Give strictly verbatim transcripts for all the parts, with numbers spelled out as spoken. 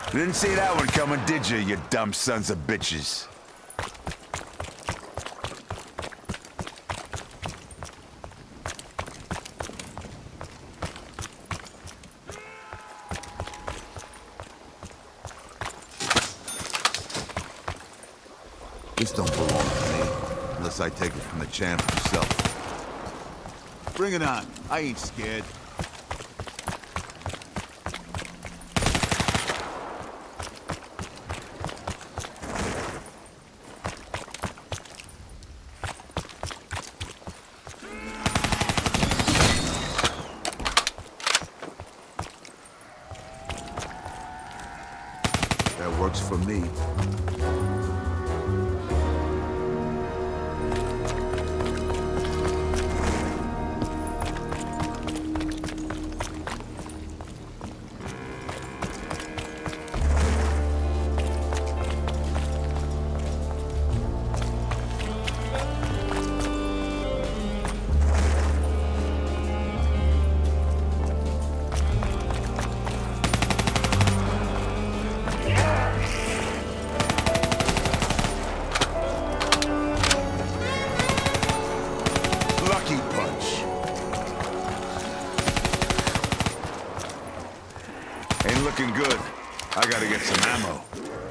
Didn't see that one coming, did you, you dumb sons of bitches? This don't belong to me, unless I take it from the champ himself. Bring it on. I ain't scared. That works for me. Ain't looking good. I gotta get some ammo.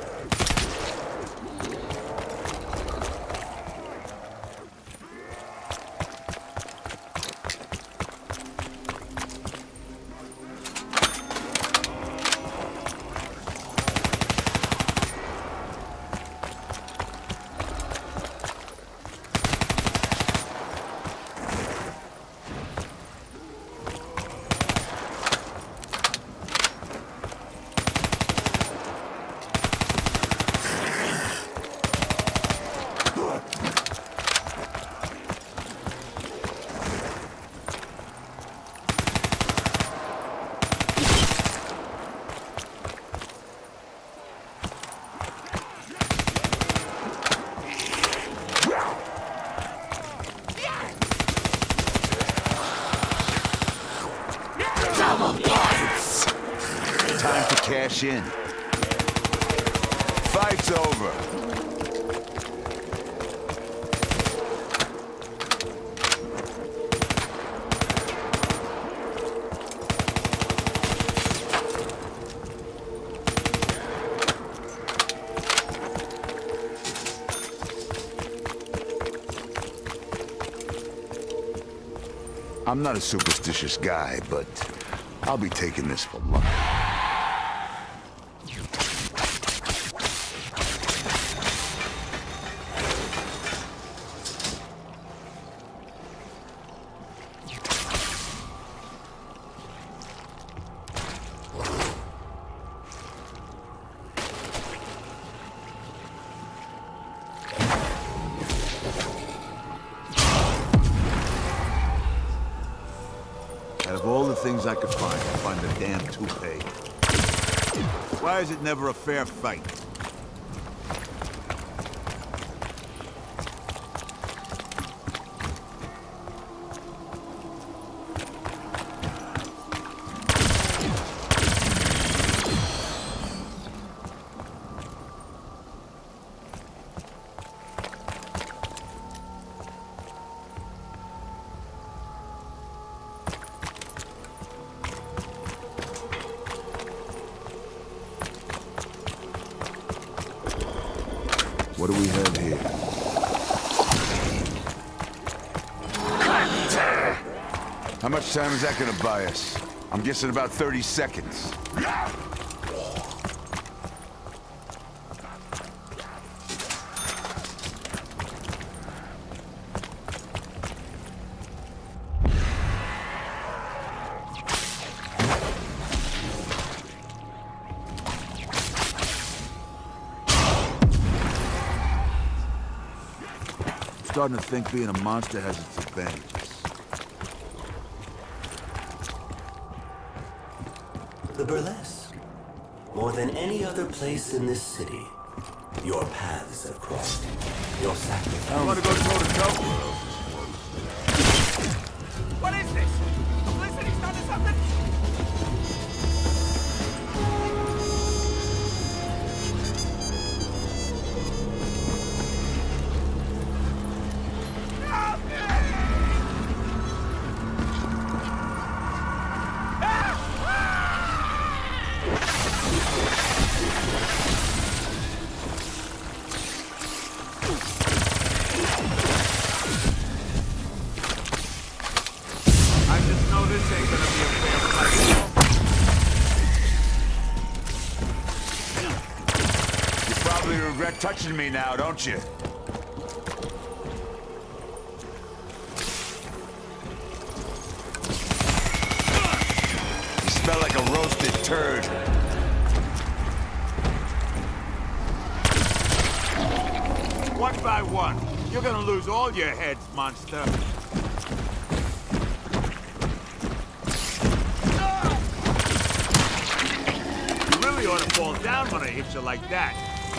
Time to cash in. Fight's over. I'm not a superstitious guy, but I'll be taking this for luck. Out of all the things I could find, I find the damn toupee. Why is it never a fair fight? What do we have here? How much time is that gonna buy us? I'm guessing about thirty seconds. Starting to think being a monster has its advantages. The burlesque. More than any other place in this city, your paths have crossed. Your sacrifice. You wanna go toe to toe? What is this? Publicity started something? Start touching me now, don't you? You smell like a roasted turd. One by one. You're gonna lose all your heads, monster. You really ought to fall down when I hit you like that.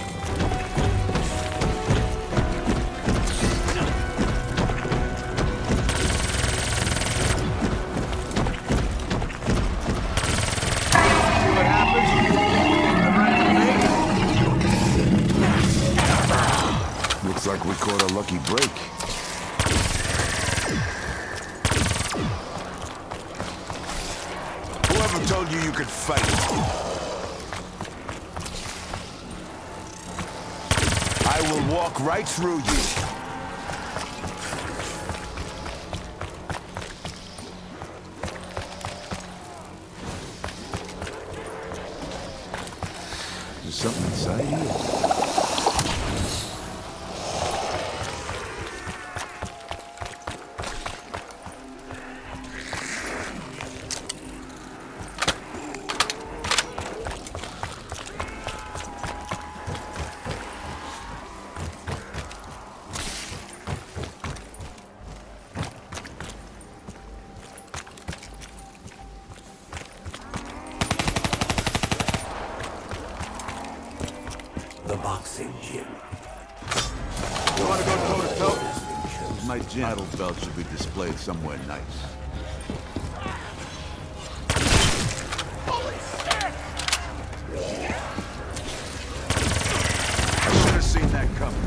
See what happens? Looks like we caught a lucky break. Whoever told you you could fight? I will walk right through you. There's something inside here. The boxing gym. You want to go toe-to-toe? My gentle belt should be displayed somewhere nice. Holy shit! I should have seen that coming.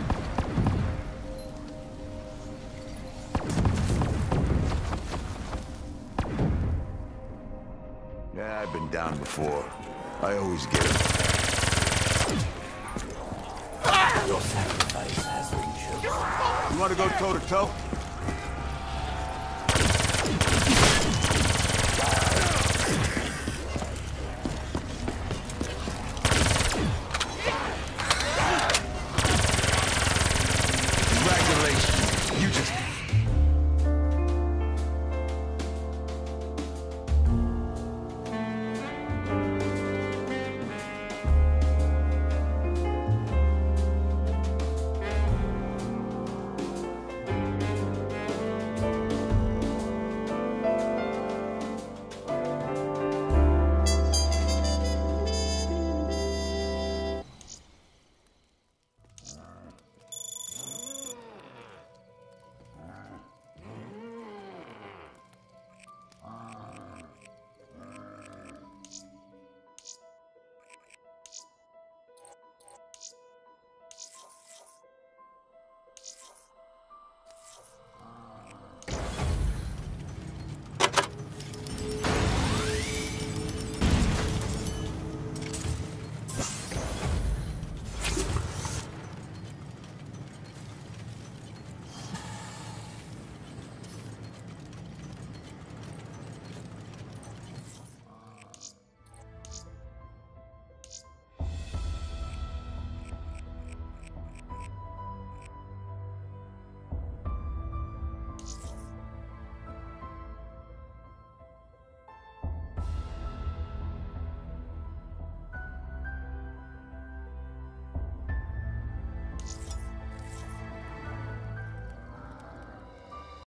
Yeah, I've been down before. I always get it. Your sacrifice has been chosen. You want to go toe-to-toe?